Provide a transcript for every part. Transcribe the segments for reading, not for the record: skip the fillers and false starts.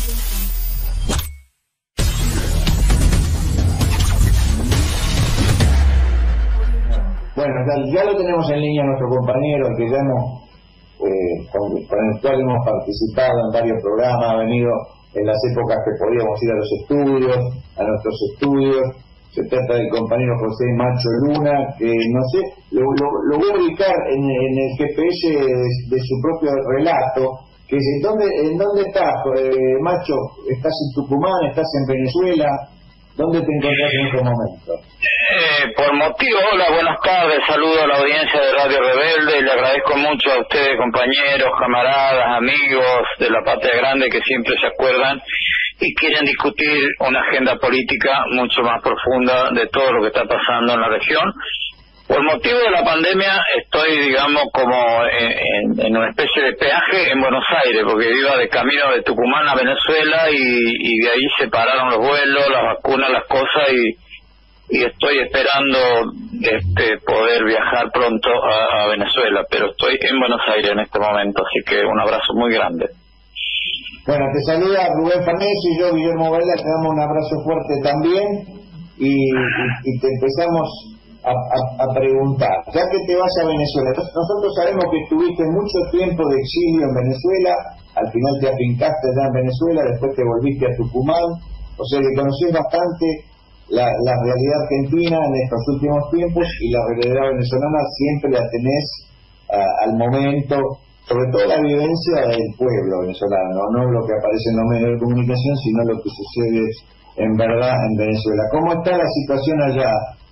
Bueno, ya lo tenemos en línea nuestro compañero, que ya con el cual hemos participado en varios programas, ha venido en las épocas que podíamos ir a los estudios, a nuestros estudios. Se trata del compañero José Macho Luna, que no sé, lo voy a ubicar en el GPS de su propio relato, que es ¿en dónde estás, Macho? ¿Estás en Tucumán? ¿Estás en Venezuela? ¿Dónde te encontrás en estos momentos? Por motivo, hola, buenas tardes, saludo a la audiencia de Radio Rebelde y le agradezco mucho a ustedes, compañeros, camaradas, amigos de la Patria Grande, que siempre se acuerdan y quieren discutir una agenda política mucho más profunda de todo lo que está pasando en la región. Por motivo de la pandemia estoy, digamos, como en una especie de peaje en Buenos Aires, porque iba de camino de Tucumán a Venezuela y de ahí se pararon los vuelos, las vacunas, las cosas y estoy esperando poder viajar pronto a Venezuela, pero estoy en Buenos Aires en este momento, así que un abrazo muy grande. Bueno, te saluda Rubén Farnesio y yo, Guillermo Vela, te damos un abrazo fuerte también y te empezamos a preguntar, ya que te vas a Venezuela. Nosotros sabemos que estuviste mucho tiempo de exilio en Venezuela, al final te afincaste allá en Venezuela, después te volviste a Tucumán, o sea que conocés bastante la realidad argentina en estos últimos tiempos, y la realidad venezolana siempre la tenés al momento, sobre todo la vivencia del pueblo venezolano, no lo que aparece en los medios de comunicación, sino lo que sucede en verdad en Venezuela. ¿Cómo está la situación allá?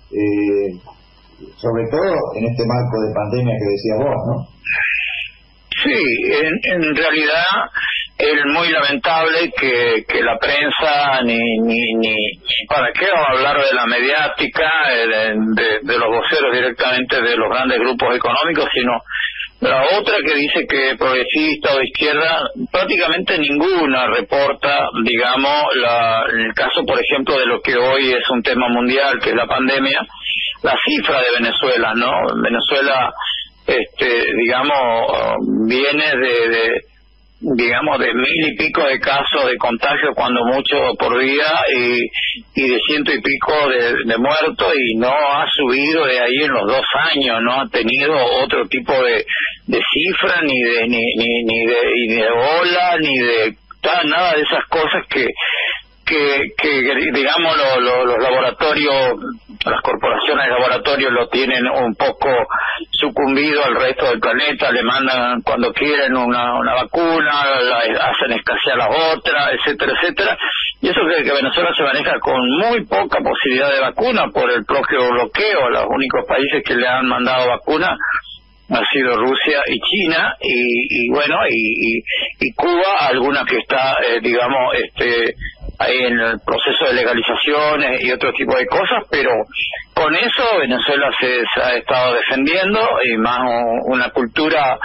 Sobre todo en este marco de pandemia que decías vos, ¿no? Sí, en realidad es muy lamentable que la prensa ni para qué vamos a hablar de la mediática, de los voceros directamente de los grandes grupos económicos, sino la otra que dice que progresista o izquierda, prácticamente ninguna reporta, digamos, el caso, por ejemplo, de lo que hoy es un tema mundial, que es la pandemia, la cifra de Venezuela, ¿no? Venezuela, digamos, viene digamos, de 1000 y pico de casos de contagio, cuando mucho por día, y de 100 y pico de muertos, y no ha subido de ahí en los 2 años, no ha tenido otro tipo de cifra, ni de ola, ni de nada de esas cosas que digamos los laboratorios, las corporaciones de laboratorios lo tienen un poco sucumbido al resto del planeta, le mandan cuando quieren una vacuna, hacen escasear las otras, etcétera, etcétera, y eso que Venezuela se maneja con muy poca posibilidad de vacuna por el propio bloqueo. Los únicos países que le han mandado vacuna ha sido Rusia y China, y bueno, y Cuba, alguna que está, digamos, ahí en el proceso de legalizaciones y otro tipo de cosas, pero con eso Venezuela se ha estado defendiendo, y más una cultura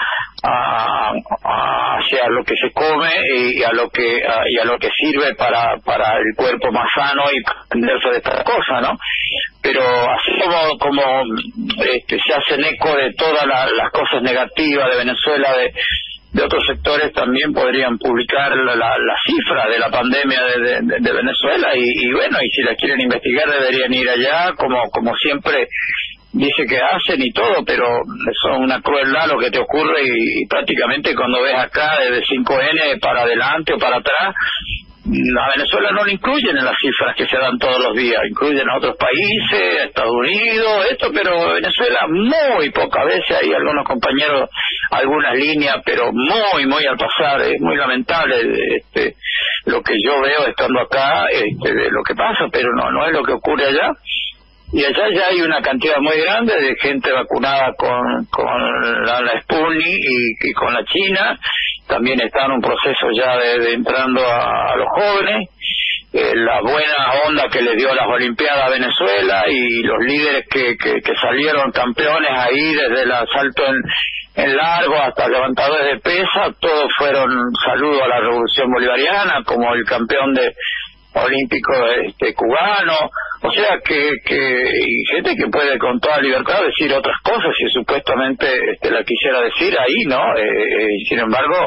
hacia lo que se come y a lo que sirve para el cuerpo más sano y defenderse de estas cosas, ¿no? Pero así como se hacen eco de todas las cosas negativas de Venezuela, de otros sectores también podrían publicar la cifra de la pandemia de Venezuela, y bueno, y si la quieren investigar deberían ir allá, como siempre dice que hacen y todo, pero eso es una crueldad lo que te ocurre, y prácticamente cuando ves acá desde 5N para adelante o para atrás, a Venezuela no lo incluyen en las cifras que se dan todos los días, incluyen a otros países, a Estados Unidos, pero Venezuela muy pocas veces, hay algunos compañeros, algunas líneas, pero muy al pasar. Es muy lamentable lo que yo veo estando acá, de lo que pasa, pero no es lo que ocurre allá. Y allá ya hay una cantidad muy grande de gente vacunada con la Sputnik y con la China. También está en un proceso ya de entrando a los jóvenes. La buena onda que le dio las Olimpiadas a Venezuela, y los líderes que salieron campeones ahí, desde el salto en largo hasta levantadores de pesa, todos fueron saludos a la Revolución Bolivariana, como el campeón olímpico cubano. O sea que y gente que puede con toda libertad decir otras cosas si supuestamente la quisiera decir ahí, ¿no? Sin embargo,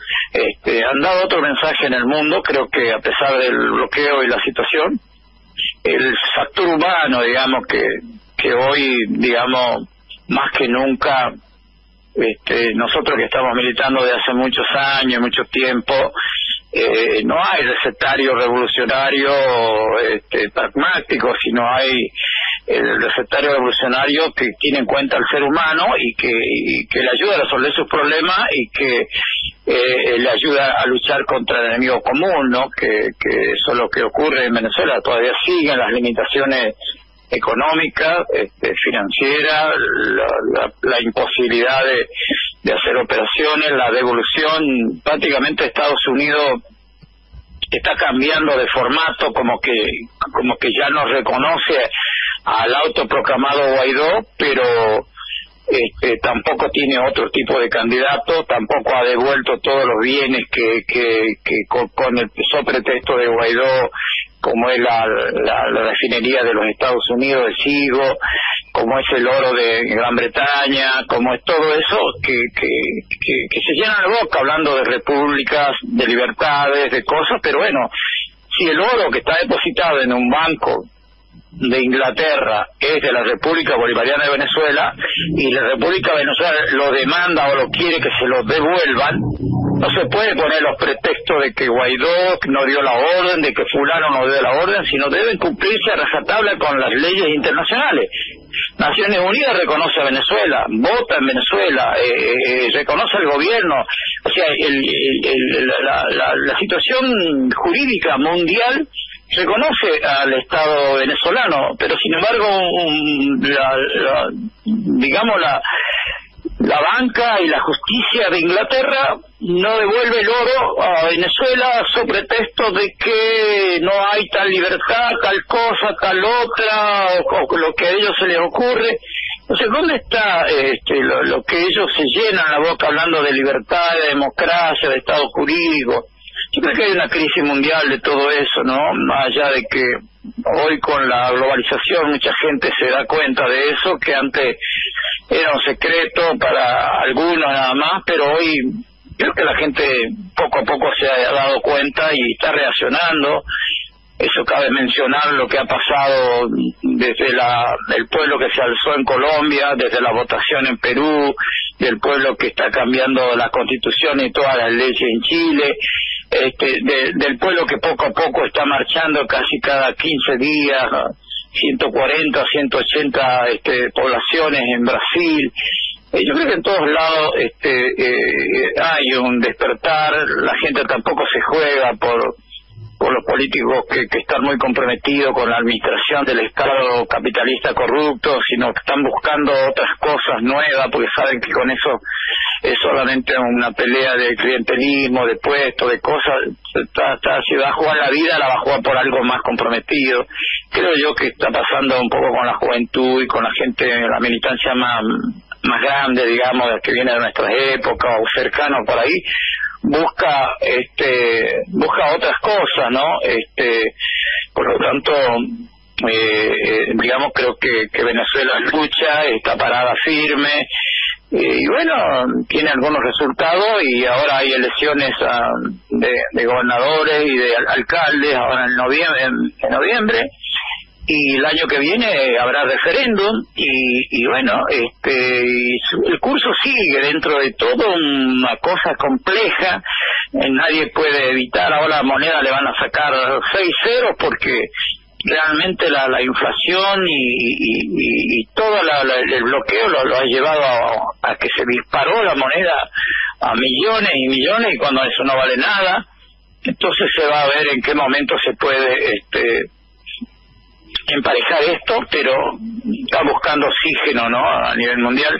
han dado otro mensaje en el mundo. Creo que a pesar del bloqueo y la situación, el factor humano, digamos, que hoy, digamos, más que nunca, nosotros que estamos militando de hace muchos años, mucho tiempo, no hay recetario revolucionario pragmático, sino hay el recetario revolucionario que tiene en cuenta al ser humano y que le ayuda a resolver sus problemas y que le ayuda a luchar contra el enemigo común, ¿no? Que eso es lo que ocurre en Venezuela. Todavía siguen las limitaciones económicas, financieras, la imposibilidad de hacer operaciones, la devolución. Prácticamente Estados Unidos está cambiando de formato, como que ya no reconoce al autoproclamado Guaidó, pero tampoco tiene otro tipo de candidato, tampoco ha devuelto todos los bienes que con el pretexto de Guaidó, como es la refinería de los Estados Unidos de Sigo, como es el oro de Gran Bretaña, como es todo eso que se llena la boca hablando de repúblicas, de libertades, de cosas, pero bueno, si el oro que está depositado en un banco de Inglaterra es de la República Bolivariana de Venezuela y la República de Venezuela lo demanda o lo quiere que se lo devuelvan, no se puede poner los pretextos de que Guaidó no dio la orden, de que fulano no dio la orden, sino deben cumplirse a rajatabla con las leyes internacionales. Naciones Unidas reconoce a Venezuela, vota en Venezuela, reconoce al gobierno, o sea, la situación jurídica mundial reconoce al Estado venezolano, pero sin embargo digamos la banca y la justicia de Inglaterra no devuelve el oro a Venezuela sobre pretexto de que no hay tal libertad, tal cosa, tal otra, o lo que a ellos se les ocurre. Entonces, ¿dónde está lo que ellos se llenan la boca hablando de libertad, de democracia, de Estado jurídico? Yo creo que hay una crisis mundial de todo eso, ¿no? Más allá de que hoy con la globalización mucha gente se da cuenta de eso, que antes era un secreto para algunos nada más, pero hoy creo que la gente poco a poco se ha dado cuenta y está reaccionando. Eso cabe mencionar lo que ha pasado desde el pueblo que se alzó en Colombia, desde la votación en Perú, del pueblo que está cambiando la Constitución y todas las leyes en Chile, del pueblo que poco a poco está marchando casi cada 15 días, 140, 180 poblaciones en Brasil. Yo creo que en todos lados hay un despertar. La gente tampoco se juega por los políticos que están muy comprometidos con la administración del Estado capitalista corrupto, sino que están buscando otras cosas nuevas, porque saben que con eso es solamente una pelea de clientelismo, de puestos, de cosas. Si va a jugar la vida, la va a jugar por algo más comprometido. Creo yo que está pasando un poco con la juventud y con la gente, la militancia más grande, digamos, que viene de nuestras épocas o cercano por ahí, busca otras cosas, ¿no? Por lo tanto, digamos, creo que Venezuela lucha, está parada firme, y bueno, tiene algunos resultados, y ahora hay elecciones de gobernadores y de alcaldes ahora en noviembre, y el año que viene habrá referéndum, y bueno, el curso sigue dentro de todo una cosa compleja. Nadie puede evitar, ahora la moneda le van a sacar 6 ceros porque realmente la inflación y todo el bloqueo lo ha llevado a que se disparó la moneda a millones y millones, y cuando eso no vale nada, entonces se va a ver en qué momento se puede emparejar esto, pero está buscando oxígeno, ¿no?, a nivel mundial.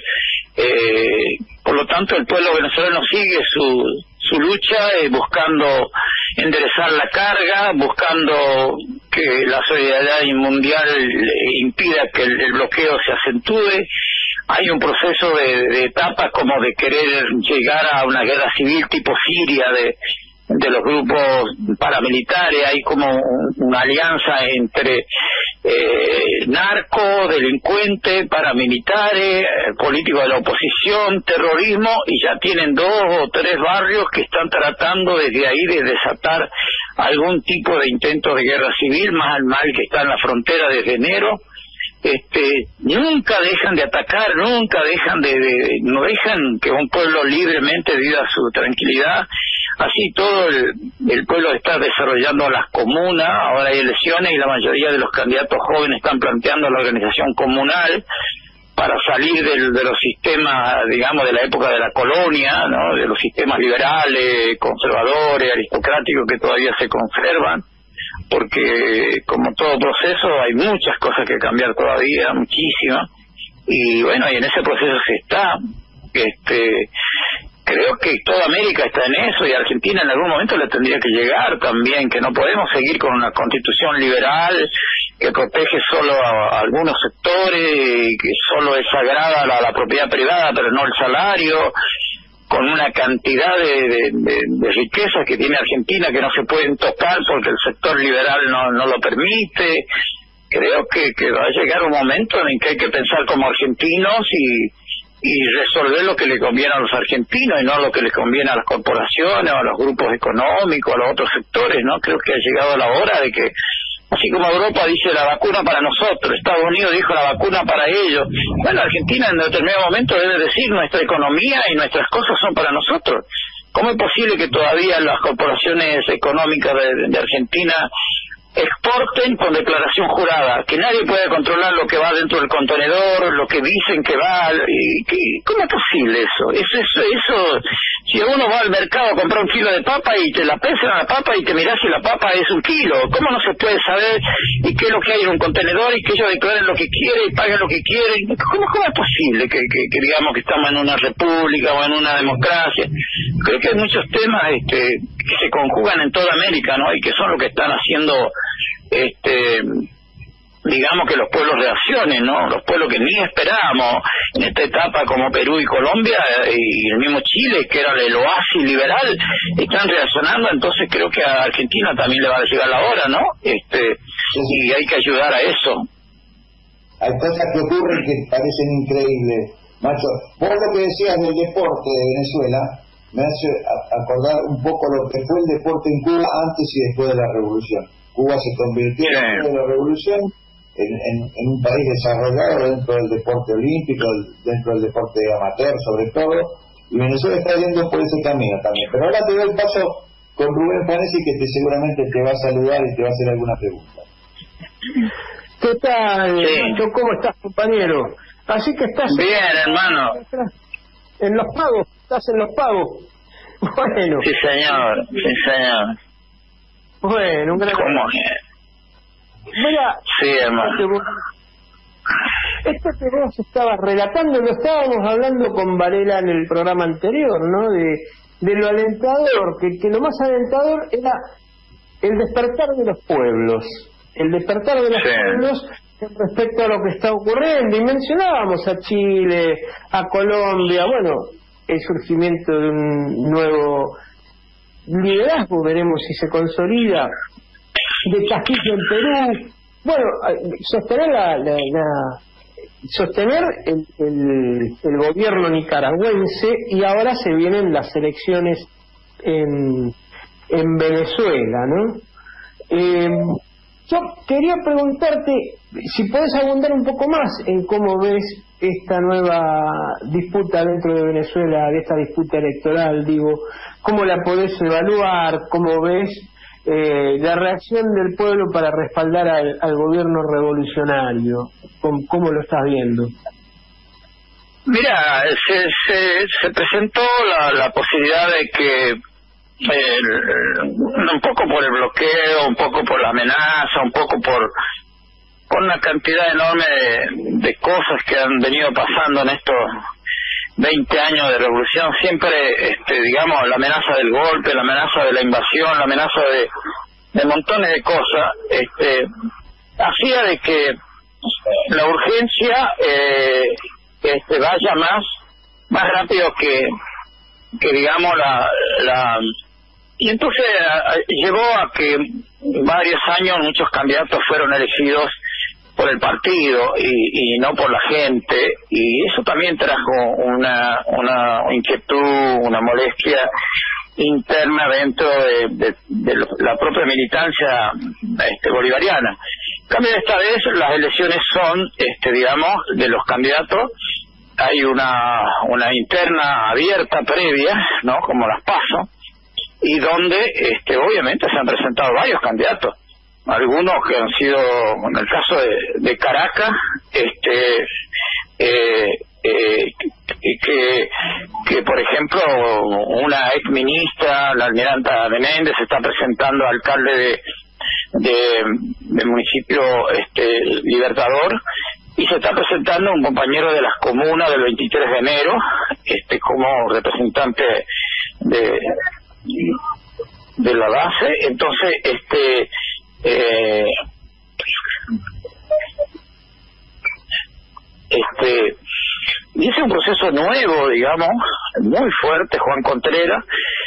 Por lo tanto, el pueblo venezolano sigue su lucha, buscando enderezar la carga, buscando que la solidaridad mundial impida que el bloqueo se acentúe. Hay un proceso de etapas como de querer llegar a una guerra civil tipo Siria, de los grupos paramilitares. Hay como una alianza entre narco, delincuentes, paramilitares, políticos de la oposición, terrorismo, y ya tienen 2 o 3 barrios que están tratando desde ahí de desatar algún tipo de intento de guerra civil, más al mal que está en la frontera desde enero. Nunca dejan de atacar, nunca dejan no dejan que un pueblo libremente viva su tranquilidad. Así todo el pueblo está desarrollando las comunas, ahora hay elecciones y la mayoría de los candidatos jóvenes están planteando la organización comunal para salir de los sistemas, digamos, de la época de la colonia, ¿no? De los sistemas liberales, conservadores, aristocráticos que todavía se conservan, porque como todo proceso hay muchas cosas que cambiar todavía, muchísimas, y bueno, y en ese proceso se está. Creo que toda América está en eso, y Argentina en algún momento le tendría que llegar también, que no podemos seguir con una constitución liberal que protege solo a algunos sectores, que solo es sagrada la propiedad privada pero no el salario, con una cantidad de riquezas que tiene Argentina que no se pueden tocar porque el sector liberal no lo permite. Creo que va a llegar un momento en que hay que pensar como argentinos y resolver lo que le conviene a los argentinos y no lo que les conviene a las corporaciones o a los grupos económicos, a los otros sectores, ¿no? Creo que ha llegado la hora de que, así como Europa dice la vacuna para nosotros, Estados Unidos dijo la vacuna para ellos, bueno, Argentina en determinado momento debe decir nuestra economía y nuestras cosas son para nosotros. ¿Cómo es posible que todavía las corporaciones económicas de Argentina exporten con declaración jurada, que nadie puede controlar lo que va dentro del contenedor, lo que dicen que va, ¿cómo es posible eso? Eso, si uno va al mercado a comprar un kilo de papa y te la pesan a la papa y te mirás si la papa es un kilo, ¿cómo no se puede saber y qué es lo que hay en un contenedor y que ellos declaren lo que quieren y paguen lo que quieren? ¿Cómo es posible que digamos que estamos en una república o en una democracia? Creo que hay muchos temas que se conjugan en toda América, ¿no? Y que son lo que están haciendo digamos que los pueblos reaccionen, ¿no? Los pueblos que ni esperábamos en esta etapa, como Perú y Colombia y el mismo Chile, que era el oasis liberal, están reaccionando. Entonces creo que a Argentina también le va a llegar la hora, ¿no? Y hay que ayudar a eso. Hay cosas que ocurren que parecen increíbles, macho. Vos lo que decías del deporte de Venezuela me hace acordar un poco lo que fue el deporte en Cuba antes y después de la revolución. Cuba se convirtió después de la revolución en un país desarrollado dentro del deporte olímpico, dentro del deporte amateur sobre todo, y Venezuela está yendo por ese camino también. Pero ahora te doy el paso con Rubén Fanesi, que seguramente te va a saludar y te va a hacer alguna pregunta. ¿Qué tal? Sí. ¿Cómo estás, compañero? Así que estás... Bien, hermano. En los pagos, estás en los pagos. Bueno. Sí, señor, sí, señor. Bueno, un gran... ¿Cómo? Mira, sí, hermano. Esto que vos estabas relatando, lo estábamos hablando con Varela en el programa anterior, ¿no? De lo alentador, que lo más alentador era el despertar de los pueblos. El despertar de los pueblos respecto a lo que está ocurriendo. Y mencionábamos a Chile, a Colombia, bueno, el surgimiento de un nuevo liderazgo, veremos si se consolida, de Castillo en Perú. Bueno, sostener el gobierno nicaragüense, y ahora se vienen las elecciones en Venezuela, ¿no? Yo quería preguntarte si podés abundar un poco más en cómo ves esta nueva disputa dentro de Venezuela, de esta disputa electoral, digo, cómo la podés evaluar, cómo ves la reacción del pueblo para respaldar al gobierno revolucionario, ¿cómo lo estás viendo? Mira, se presentó la posibilidad de que un poco por el bloqueo, un poco por la amenaza, un poco por una cantidad enorme de cosas que han venido pasando en estos 20 años de revolución, siempre, digamos, la amenaza del golpe, la amenaza de la invasión, la amenaza de montones de cosas, hacía de que la urgencia vaya más rápido que digamos y entonces llevó a que varios años muchos candidatos fueron elegidos por el partido y no por la gente, y eso también trajo una inquietud, una molestia interna dentro de la propia militancia bolivariana. En cambio, esta vez las elecciones son, digamos, de los candidatos, hay una interna abierta previa, ¿no?, como las PASO, y donde obviamente se han presentado varios candidatos, algunos que han sido, en el caso de Caracas, que por ejemplo una ex ministra, la almiranta Menéndez, se está presentando alcalde de municipio Libertador, y se está presentando un compañero de las comunas del 23 de enero como representante de la base. Entonces y es un proceso nuevo, digamos, muy fuerte, Juan Contreras,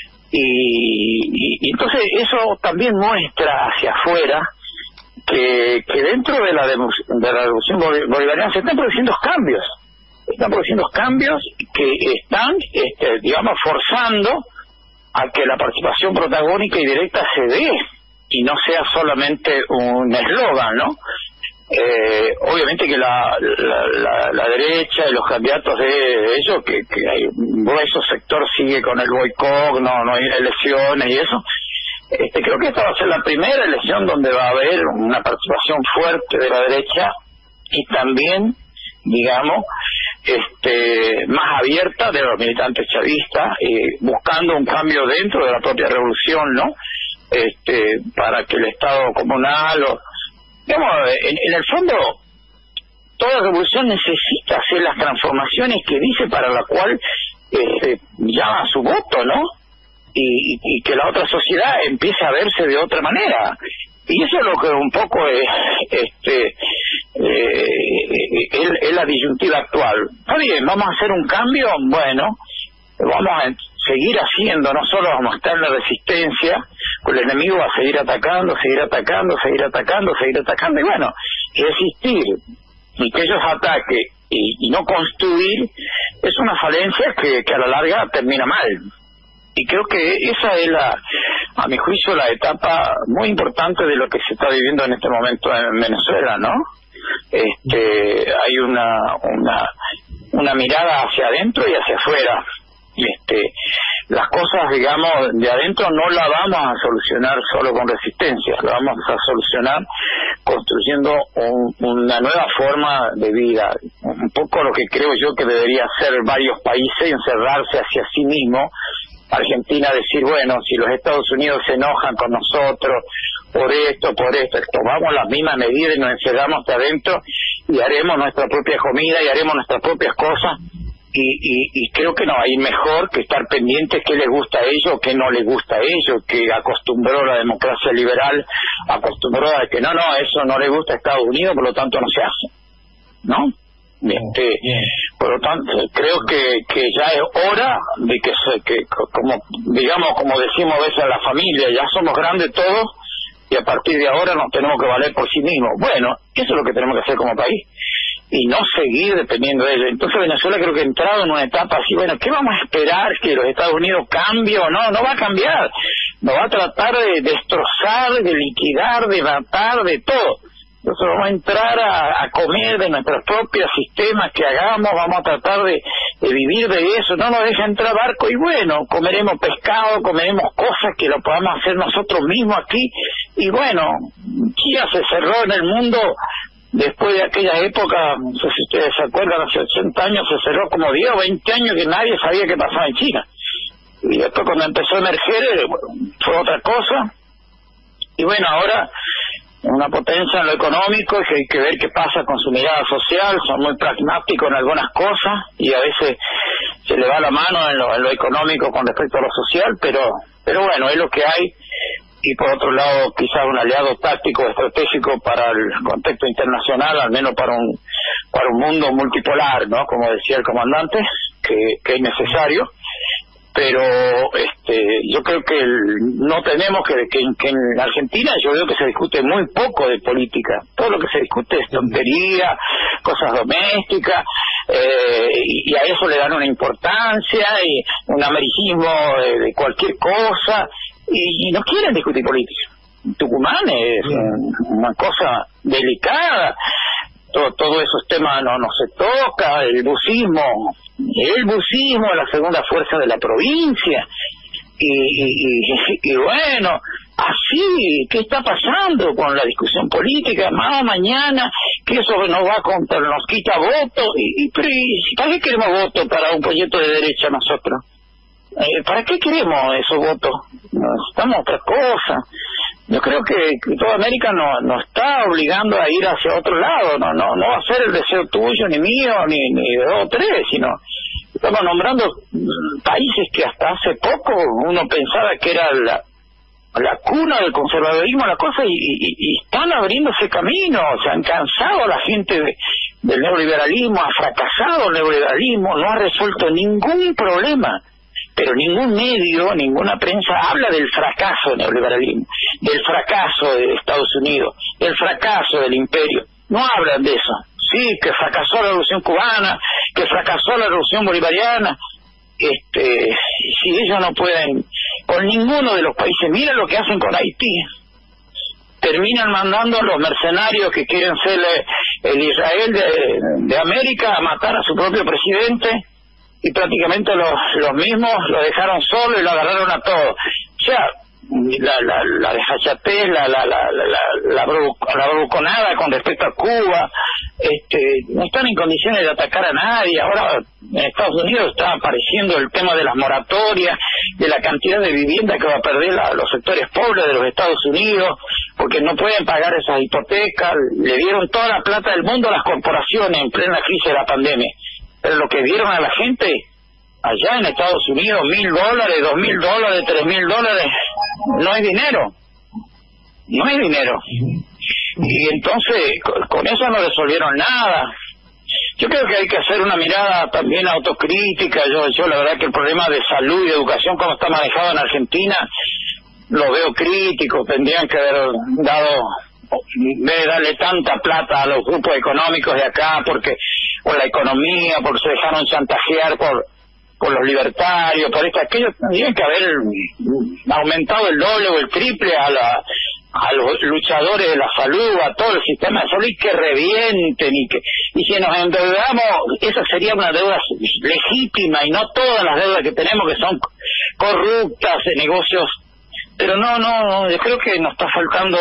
y entonces eso también muestra hacia afuera que dentro de la revolución bolivariana se están produciendo cambios que están, digamos, forzando a que la participación protagónica y directa se dé y no sea solamente un eslogan, ¿no? Obviamente que la derecha y los candidatos de ellos, que hay un grueso sector sigue con el boicot, no hay elecciones y eso. Creo que esta va a ser la primera elección donde va a haber una participación fuerte de la derecha y también, digamos, más abierta de los militantes chavistas, buscando un cambio dentro de la propia revolución, ¿no? Para que el Estado comunal, digamos, en el fondo, toda revolución necesita hacer las transformaciones que dice, para la cual llama a su voto, ¿no? Y que la otra sociedad empiece a verse de otra manera. Y eso es lo que un poco es la disyuntiva actual. Está bien, vamos a hacer un cambio, bueno, vamos a seguir haciendo, no solo vamos a estar en la resistencia, pues el enemigo va a seguir atacando, y bueno, resistir y que ellos ataquen y no construir es una falencia que a la larga termina mal. Y creo que esa es a mi juicio, la etapa muy importante de lo que se está viviendo en este momento en Venezuela, ¿no? Hay una mirada hacia adentro y hacia afuera. Las cosas, digamos, de adentro no las vamos a solucionar solo con resistencia, las vamos a solucionar construyendo una nueva forma de vida. Un poco lo que creo yo que debería hacer varios países, encerrarse hacia sí mismo. Argentina decir, bueno, si los Estados Unidos se enojan con nosotros por esto, tomamos las mismas medidas y nos encerramos hasta adentro y haremos nuestra propia comida y haremos nuestras propias cosas, y creo que no hay mejor que estar pendientes qué les gusta a ellos o qué no les gusta a ellos, que acostumbró la democracia liberal, acostumbró a que no, eso no le gusta a Estados Unidos, por lo tanto no se hace, ¿no? Por lo tanto, creo que ya es hora de que como decimos a veces a la familia, ya somos grandes todos y a partir de ahora nos tenemos que valer por sí mismos. Bueno, eso es lo que tenemos que hacer como país y no seguir dependiendo de ellos. Entonces Venezuela creo que ha entrado en una etapa así, bueno, ¿qué vamos a esperar? ¿Que los Estados Unidos cambie o no? No va a cambiar, nos va a tratar de destrozar, de liquidar, de matar, de todo. Entonces vamos a entrar a comer de nuestros propios sistemas que hagamos, vamos a tratar de vivir de eso, no nos deja entrar barco y bueno, comeremos pescado, comeremos cosas que lo podamos hacer nosotros mismos aquí, y bueno, China se cerró en el mundo después de aquella época, no sé si ustedes se acuerdan, hace 80 años se cerró como 10 o 20 años que nadie sabía qué pasaba en China, y después cuando empezó a emerger fue otra cosa, y bueno, ahora una potencia en lo económico, que hay que ver qué pasa con su mirada social, son muy pragmáticos en algunas cosas y a veces se le va la mano en lo económico con respecto a lo social, pero bueno, es lo que hay. Y por otro lado, quizás un aliado táctico, estratégico para el contexto internacional, al menos para un mundo multipolar, ¿no? Como decía el comandante, que es necesario. pero yo creo que no tenemos que en Argentina yo veo que se discute muy poco de política. Todo lo que se discute es tontería, cosas domésticas, y a eso le dan una importancia y un americismo de cualquier cosa, y no quieren discutir política. Tucumán es una cosa delicada, todo esos temas no se toca. El bucismo es la segunda fuerza de la provincia, y bueno, así, ¿qué está pasando con la discusión política? Más mañana, que eso nos quita votos, pero ¿para qué queremos votos para un proyecto de derecha nosotros? ¿Para qué queremos esos votos? Necesitamos otra cosa. Yo creo que toda América no está obligando a ir hacia otro lado, no va a ser el deseo tuyo, ni mío, ni de dos o tres, sino estamos nombrando países que hasta hace poco uno pensaba que era la cuna del conservadurismo, la cosa, y están abriéndose camino. Se han cansado la gente del neoliberalismo, ha fracasado el neoliberalismo, no ha resuelto ningún problema. Pero ningún medio, ninguna prensa habla del fracaso del neoliberalismo, del fracaso de Estados Unidos, del fracaso del imperio. No hablan de eso. Sí, que fracasó la revolución cubana, que fracasó la revolución bolivariana. Si ellos no pueden con ninguno de los países, mira lo que hacen con Haití. Terminan mandando a los mercenarios que quieren ser el Israel de América a matar a su propio presidente, y prácticamente los mismos lo dejaron solo y lo agarraron a todos. O sea, la desfachatez, la bravuconada con respecto a Cuba, no están en condiciones de atacar a nadie. Ahora en Estados Unidos está apareciendo el tema de las moratorias, de la cantidad de vivienda que va a perder los sectores pobres de los Estados Unidos, porque no pueden pagar esas hipotecas. Le dieron toda la plata del mundo a las corporaciones en plena crisis de la pandemia. Pero lo que dieron a la gente allá en Estados Unidos, $1,000, $2,000, $3,000, no hay dinero. No hay dinero. Y entonces, con eso no resolvieron nada. Yo creo que hay que hacer una mirada también autocrítica. Yo la verdad que el problema de salud y educación, como está manejado en Argentina, lo veo crítico. Tendrían que haber darle tanta plata a los grupos económicos de acá, porque por la economía, porque se dejaron chantajear por los libertarios, por esto, aquello. Tendrían que haber aumentado el doble o el triple a los luchadores de la salud, a todo el sistema de salud, y que revienten, y si nos endeudamos, esa sería una deuda legítima, y no todas las deudas que tenemos que son corruptas, de negocios. Pero no, yo creo que nos está faltando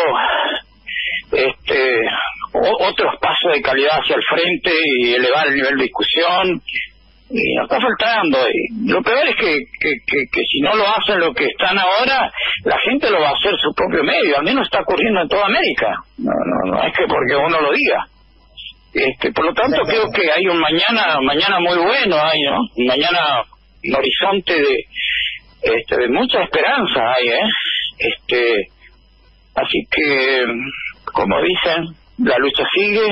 otros pasos de calidad hacia el frente y elevar el nivel de discusión, y nos está faltando. Y lo peor es que si no lo hacen lo que están ahora, la gente lo va a hacer su propio medio. Al menos está ocurriendo en toda América, no es que porque uno lo diga. Por lo tanto, creo que hay un mañana muy bueno, ¿no? Un mañana, un horizonte de mucha esperanza hay, así que, como dicen, la lucha sigue.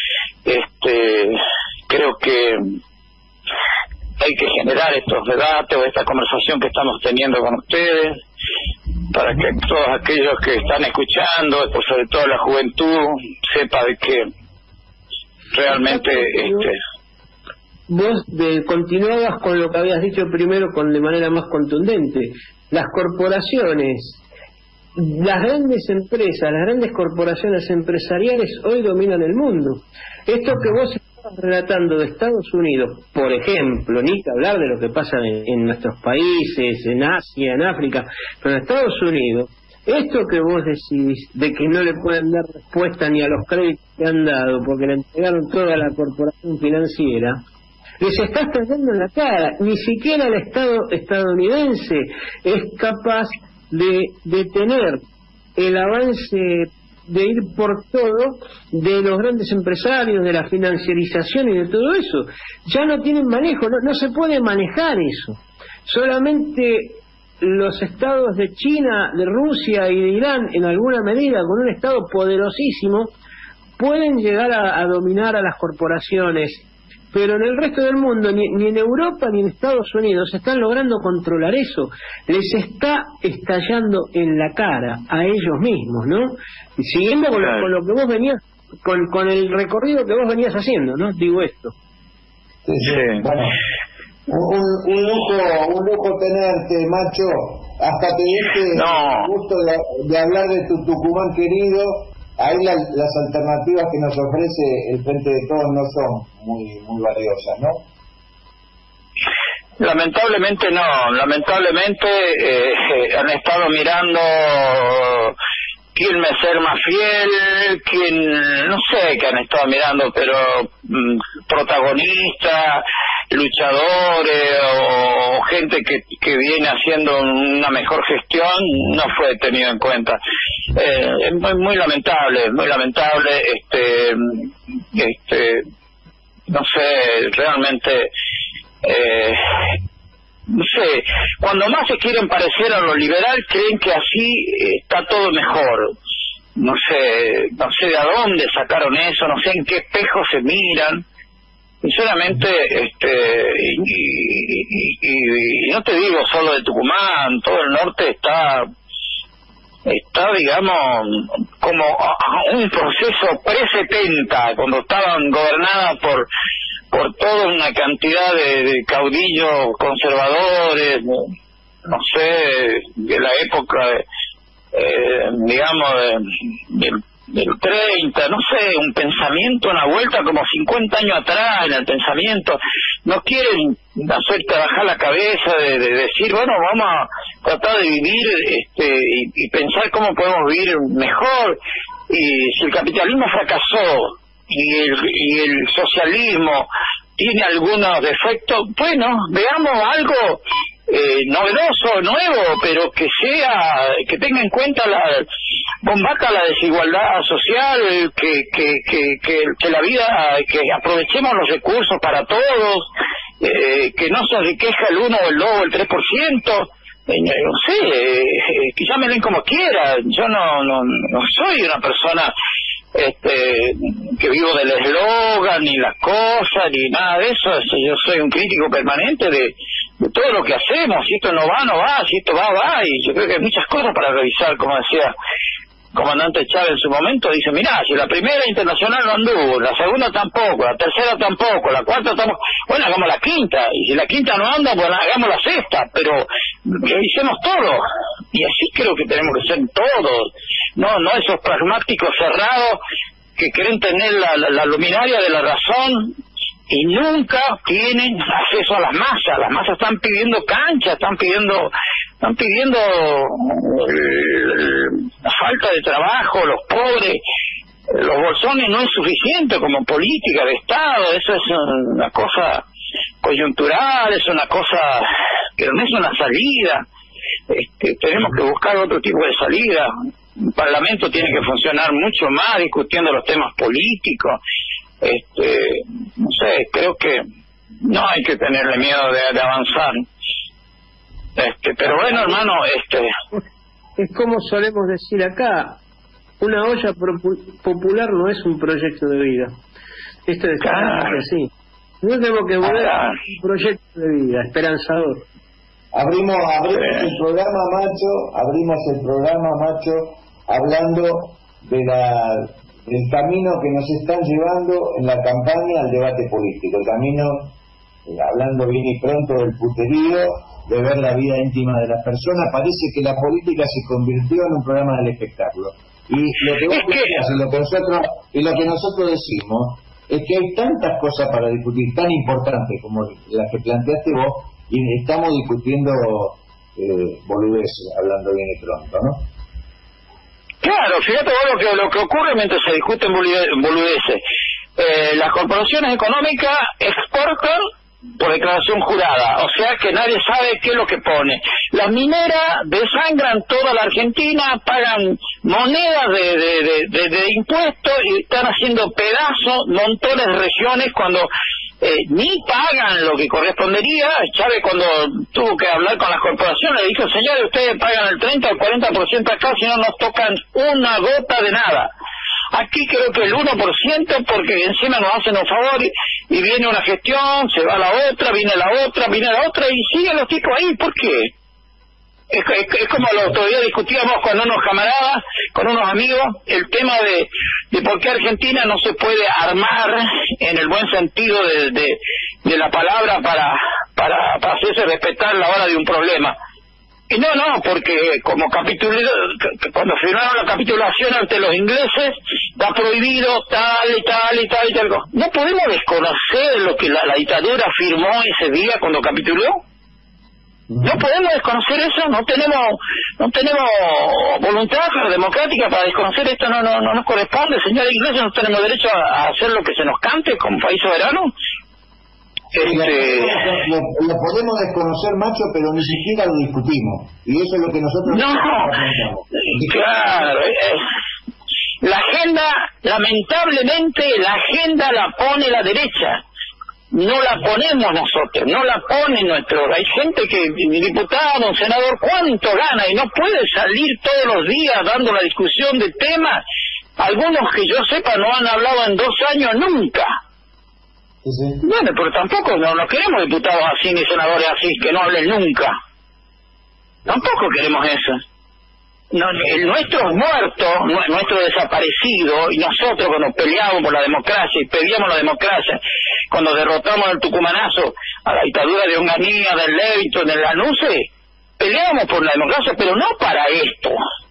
Creo que hay que generar estos debates o esta conversación que estamos teniendo con ustedes, para que todos aquellos que están escuchando, pues sobre todo la juventud, sepa de que realmente vos continuabas con lo que habías dicho primero de manera más contundente. Las corporaciones, las grandes empresas, las grandes corporaciones empresariales hoy dominan el mundo. Esto que vos estabas relatando de Estados Unidos, por ejemplo, ni que hablar de lo que pasa en nuestros países, en Asia, en África, pero en Estados Unidos, esto que vos decís de que no le pueden dar respuesta ni a los créditos que han dado porque le entregaron toda a la corporación financiera, les está estallando en la cara. Ni siquiera el Estado estadounidense es capaz de tener el avance, de ir por todo de los grandes empresarios, de la financiarización y de todo eso. Ya no tienen manejo, no se puede manejar eso. Solamente los estados de China, de Rusia y de Irán, en alguna medida, con un estado poderosísimo, pueden llegar a dominar a las corporaciones pero en el resto del mundo, ni en Europa ni en Estados Unidos, están logrando controlar eso. Les está estallando en la cara a ellos mismos, ¿no? Y siguiendo con lo que vos venías, con el recorrido que vos venías haciendo, ¿no? Digo esto. Sí. Bueno, un lujo tenerte, macho. Hasta te diste el gusto de hablar de tu Tucumán querido. Ahí las alternativas que nos ofrece el Frente de Todos no son muy valiosas, ¿no? Lamentablemente no. Lamentablemente han estado mirando quién me ser más fiel, quién, no sé qué han estado mirando, pero protagonistas, luchadores o gente que viene haciendo una mejor gestión no fue tenido en cuenta. Es muy lamentable, no sé, realmente no sé, cuando más se quieren parecer a lo liberal creen que así está todo mejor. No sé de a dónde sacaron eso, no sé en qué espejo se miran. Sinceramente, y no te digo solo de Tucumán, todo el norte está digamos, como un proceso pre-70, cuando estaban gobernadas por toda una cantidad de caudillos conservadores, no sé, de la época, digamos, del 30, no sé, un pensamiento, una vuelta como 50 años atrás en el pensamiento. No quieren hacer trabajar la cabeza de decir, bueno, vamos a tratar de vivir y pensar cómo podemos vivir mejor. Y si el capitalismo fracasó y el socialismo tiene algunos defectos, bueno, veamos algo novedoso, nuevo, pero que tenga en cuenta combata la desigualdad social, que la vida, que aprovechemos los recursos para todos, que no se enriquezca el 1 o el 2 o el 3%, no sé, que llámenle como quiera. Yo no soy una persona que vivo del eslogan ni las cosas ni nada de eso. Yo soy un crítico permanente de todo lo que hacemos. Si esto no va, si esto va, y yo creo que hay muchas cosas para revisar, como decía el comandante Chávez en su momento. Dice, mirá, si la primera internacional no anduvo, la segunda tampoco, la tercera tampoco, la cuarta tampoco, bueno, hagamos la quinta, y si la quinta no anda, pues hagamos la sexta, pero revisemos todo. Y así creo que tenemos que ser todos, no esos pragmáticos cerrados que creen tener la luminaria de la razón y nunca tienen acceso a las masas. Las masas están pidiendo cancha, están pidiendo la falta de trabajo, los pobres, los bolsones. No es suficiente como política de Estado. Eso es una cosa coyuntural, es una cosa que no es una salida. Tenemos que buscar otro tipo de salida. El Parlamento tiene que funcionar mucho más discutiendo los temas políticos. No sé, creo que no hay que tenerle miedo de avanzar. Pero bueno, hermano, es como solemos decir acá, una olla popular no es un proyecto de vida. Esto es así. No tenemos que volver a un proyecto de vida esperanzador. Abrimos el programa, macho, hablando del camino que nos están llevando en la campaña al debate político, el camino, hablando bien y pronto, del puterío, de ver la vida íntima de las personas. Parece que la política se convirtió en un programa del espectáculo. Y lo que vos decías y lo que nosotros decimos es que hay tantas cosas para discutir, tan importantes como las que planteaste vos, y estamos discutiendo boludeces, hablando bien y pronto, ¿no? Claro, fíjate vos lo que ocurre mientras se discuten boludeces. Las corporaciones económicas exportan por declaración jurada, o sea que nadie sabe qué es lo que pone. Las mineras desangran toda la Argentina, pagan monedas de impuestos y están haciendo pedazos montones de regiones cuando ni pagan lo que correspondería. Chávez, cuando tuvo que hablar con las corporaciones, le dijo, señores, ustedes pagan el 30 o el 40% acá, si no nos tocan una gota de nada. Aquí creo que el 1%, porque encima nos hacen un favor y viene una gestión, se va la otra, viene la otra, y siguen los tipos ahí. ¿Por qué? Es como el otro día discutíamos con unos camaradas, con unos amigos, el tema de por qué Argentina no se puede armar en el buen sentido de la palabra para hacerse respetar la hora de un problema. Y no, porque como cuando firmaron la capitulación ante los ingleses, está prohibido tal y tal. ¿No podemos desconocer lo que la dictadura firmó ese día cuando capituló? No podemos desconocer eso, no tenemos voluntad democrática para desconocer esto, no nos corresponde, señores ingleses, no tenemos derecho a hacer lo que se nos cante como país soberano. Lo podemos desconocer, Macho, pero ni siquiera lo discutimos, y eso es lo que nosotros claro, la agenda, lamentablemente la agenda la pone la derecha. No la ponemos nosotros, no la ponen nuestros. Hay gente que, diputado, un senador, ¿cuánto gana? Y no puede salir todos los días dando la discusión de temas. Algunos que yo sepa no han hablado en 2 años nunca. Sí. Bueno, pero tampoco no queremos diputados así ni senadores así, que no hablen nunca. Tampoco queremos eso. No, el nuestro muerto, nuestro desaparecido, y nosotros cuando peleamos por la democracia y pedíamos la democracia, cuando derrotamos el tucumanazo a la dictadura de Onganía, del Levitón, del Lanuse, peleamos por la democracia, pero no para esto.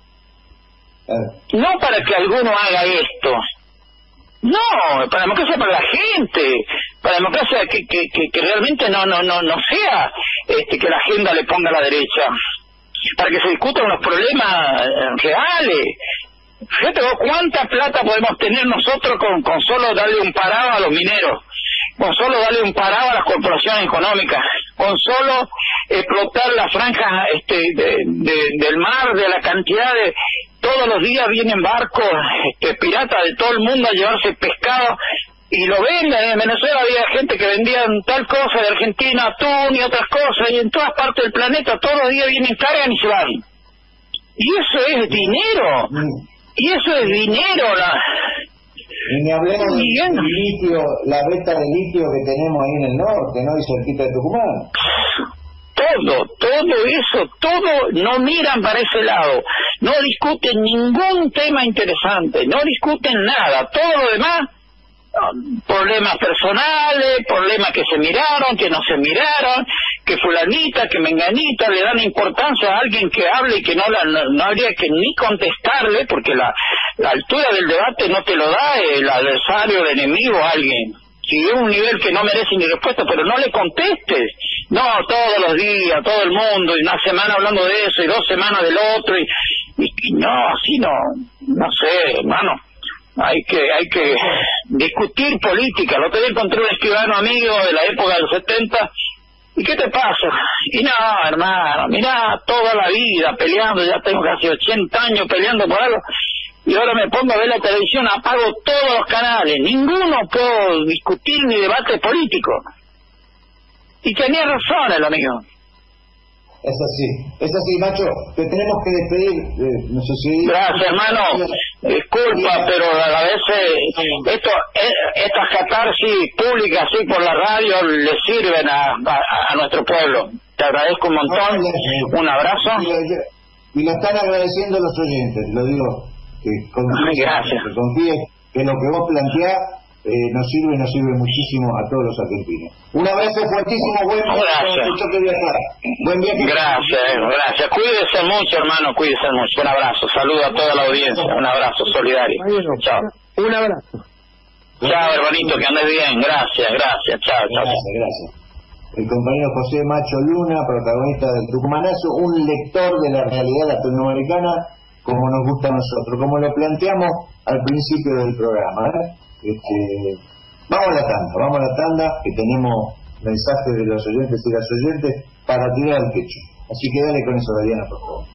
No para que alguno haga esto. No, para la democracia, para la gente, para la democracia que realmente no sea que la agenda le ponga a la derecha, para que se discutan los problemas reales. Fíjate vos cuánta plata podemos tener nosotros con solo darle un parado a los mineros, con solo darle un parado a las corporaciones económicas, con solo explotar la franja del mar, de la cantidad de... Todos los días vienen barcos piratas de todo el mundo a llevarse pescado y lo venden. En Venezuela había gente que vendían tal cosa de Argentina, atún y otras cosas, y en todas partes del planeta todos los días vienen, cargan y se van. Y eso es dinero. Y eso es dinero. Y ni hablemos del litio, la veta de litio que tenemos ahí en el norte, ¿no? Y cerquita de Tucumán. Todo eso, no miran para ese lado, no discuten ningún tema interesante, no discuten nada, todo lo demás, problemas personales, problemas que se miraron, que no se miraron, que fulanita, que menganita, le dan importancia a alguien que hable y que no habría que ni contestarle, porque la altura del debate no te lo da el adversario, el enemigo, alguien. Si es un nivel que no merece ni respuesta, pero no le contestes. No, todos los días, todo el mundo, y una semana hablando de eso, y 2 semanas del otro, y no, así no sé, hermano. Hay que discutir política. Lo que encontré un escribano amigo de la época de los 70, ¿y qué te pasa? Y no, hermano, mirá, toda la vida peleando, ya tengo casi 80 años peleando por algo, y ahora me pongo a ver la televisión, apago todos los canales, ninguno puedo discutir ni debate político. Y tenía razón el amigo. Es así, Macho, te tenemos que despedir, no sé si... Gracias, hermano, disculpa, pero a veces estas catarsis públicas así por la radio le sirven a nuestro pueblo. Te agradezco un montón, un abrazo. Y lo están agradeciendo los oyentes, lo digo. Gracias. Que confíes que lo que vos planteás nos sirve muchísimo a todos los argentinos. Un abrazo fuertísimo, buen viaje. Gracias. Cuídese mucho, hermano, cuídese mucho. Un abrazo, saludo a toda la audiencia, un abrazo solidario. Chao. Un abrazo. Chao, hermanito, que andes bien. Gracias. Chao. Gracias. El compañero José Macho Luna, protagonista del Tucumanazo, un lector de la realidad latinoamericana, como nos gusta a nosotros, como lo planteamos al principio del programa. Vamos a la tanda, que tenemos mensajes de los oyentes y las oyentes para tirar al techo. Así que dale con eso, Diana, por favor.